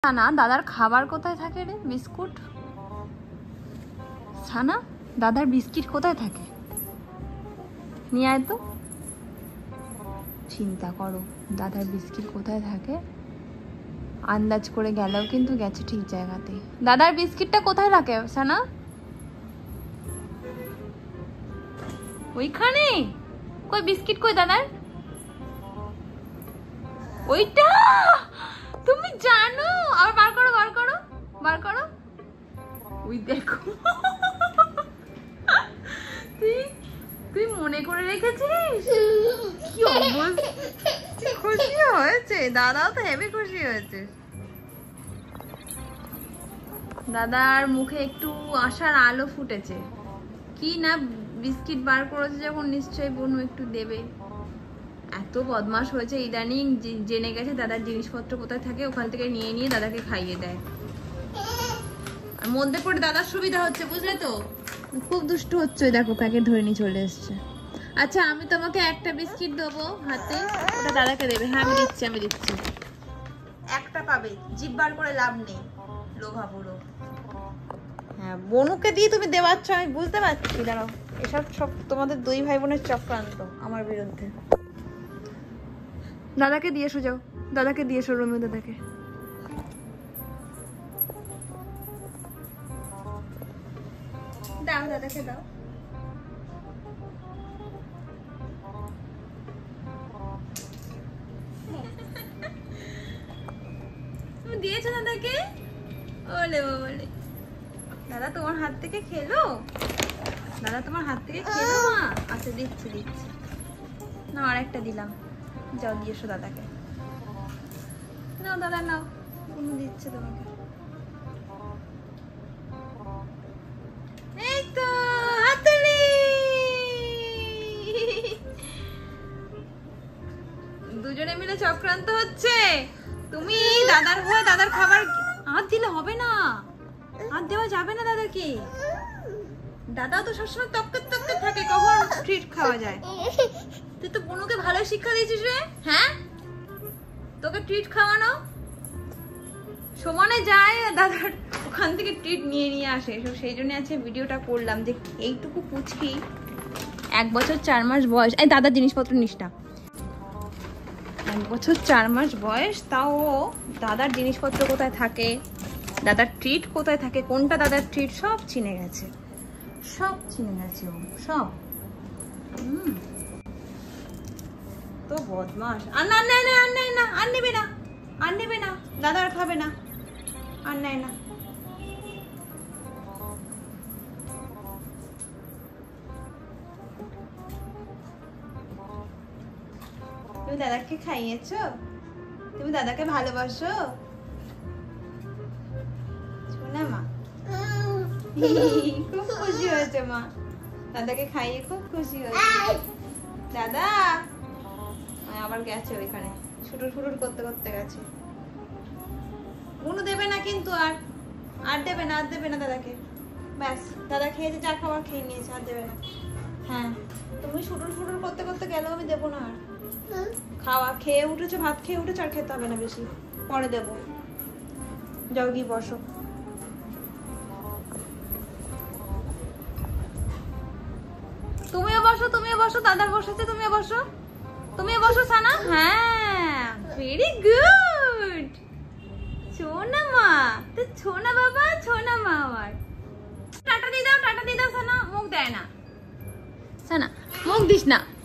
সানা দাদার খাবার কোথায় থাকে রে? বিস্কুট। সানা দাদার বিস্কিট কোথায় থাকে? নিয়ে আয় তো। চিন্তা করো দাদার বিস্কিট কোথায় থাকে। আন্দাজ করে গেলেও কিন্তু গেছে ঠিক জায়গাতে। দাদার বিস্কিটটা কোথায় রাখে সানা? ওইখানে। কই বিস্কিট কই দাদার? ওইটা তুমি জানো। আবার বার করো বার করো বার করো। ওই দেখো তুই মনে করে রেখেছিস। কি অবস্থা, খুশি হয়েছে দাদাও তো হেভি খুশি হয়েছে। দাদার মুখে একটু আশার আলো ফুটেছে। কি না বিস্কিট বার করেছে যখন নিশ্চয়ই বনু একটু দেবে। এত বদমাশ হয়েছে ইদানিং, জেনে গেছে দাদার জিনিসপত্র কোথায় থাকে, ওখান থেকে নিয়ে নিয়ে দাদাকে খাইয়ে দেয়। আর মধ্যে পড়ে দাদার সুবিধা হচ্ছে, বুঝলে তো। খুব দুষ্টু হচ্ছে। দেখো প্যাকেট ধরে নিয়ে চলে এসছে। আচ্ছা আমি তোমাকে একটা বিস্কিট দেবো হাতে, ওটা দাদাকে দেবে। হ্যাঁ আমি দিচ্ছি। একটা পাবে, জিভ বার করে লাভ নেই, লোভা বুড়ো। হ্যাঁ বনুকে দিয়ে তুমি দেওয়াচ্ছ, আমি বুঝতে পারছি। দাঁড়াও, এসব সব তোমাদের দুই ভাই বোনের চক্রান্ত আমার বিরুদ্ধে। দাদাকে দিয়ে এসো, যাও দাদাকে দিয়ে এসো, রমি দাদাকে। দাও দাদাকে দাও। তুমি দিয়েছো দাদাকে? ওলে বলে দাদা তোমার হাত থেকে খেলো। দাদা তোমার হাত থেকে খেলো মা। আচ্ছা দিচ্ছি দিচ্ছি। না আরেকটা দিলাম, যাও দিয়ে এসো দাদাকে। নাও দাদা নাও, কোনো দিচ্ছে তোমাকে। এই তো হাততালি। দুজনে মিলে চক্রান্ত হচ্ছে। তুমি দাদার হয়ে দাদার খাবার হাত দিলে হবে না, হাত দেওয়া যাবে না দাদাকে। দাদা তো সবসময় তক্কর তক্কর থাকে, কখন ট্রিট খাওয়া যায়। তুই তো বনুকে ভালো শিক্ষা দিয়েছিস রে। হ্যাঁ তোকে ট্রিট খাওয়ানো, সমানে যায় দাদার ওখান থেকে ট্রিট নিয়ে নিয়ে আসে। সেই জন্য আছে ভিডিওটা করলাম যে এইটুকু পুচকি 1 বছর 4 মাস বয়স, এই দাদার জিনিসপত্র নিষ্ঠা 1 বছর 4 মাস বয়স, তাও দাদার জিনিসপত্র কোথায় থাকে, দাদার ট্রিট কোথায় থাকে, কোনটা দাদার ট্রিট সব চিনে গেছে, সব চিনে গেছে ও সব। তো বদমাস। আর না না না আর নেয় না, আর নেবে না, আর নেবে না, দাদা আর খাবে না, আর নেয় না। তুমি দাদাকে খাইয়েছো? তুমি দাদাকে ভালোবাসো? শোনা মা খুব খুশি হয়েছে মা, দাদাকে খাইয়ে খুব খুশি হয়েছে। দাদা আবার গেছে ওইখানে, ছুটুর ফুটুর করতে করতে গেছে। কোনো দেবে না কিন্তু, আর দেবে না, আর দেবে না দাদাকে। ব্যাস দাদা খেয়েছে, যা খাবার খেয়ে নিয়েছে, আর দেবে না। হ্যাঁ তুমি ছুটুর ফুটুর করতে করতে গেলেও আমি দেবো না আর। খাওয়া খেয়ে উঠেছো, ভাত খেয়ে উঠেছো, আর খেতে হবে না বেশি, পরে দেবো। যাও গিয়ে বসো। তুমিও বসো, তুমিও বসো, দাদা বসেছে, তুমিও বসো, তুমিও বসো সানা। হ্যাঁ ভেরি গুড, ছোনা মা তো, ছোনা বাবা, ছোনা মা। আমার টাটা দিয়ে দাও, টাটা দিয়ে দাও সানা। মুখ দেয় না সানা, মুখ দিস না।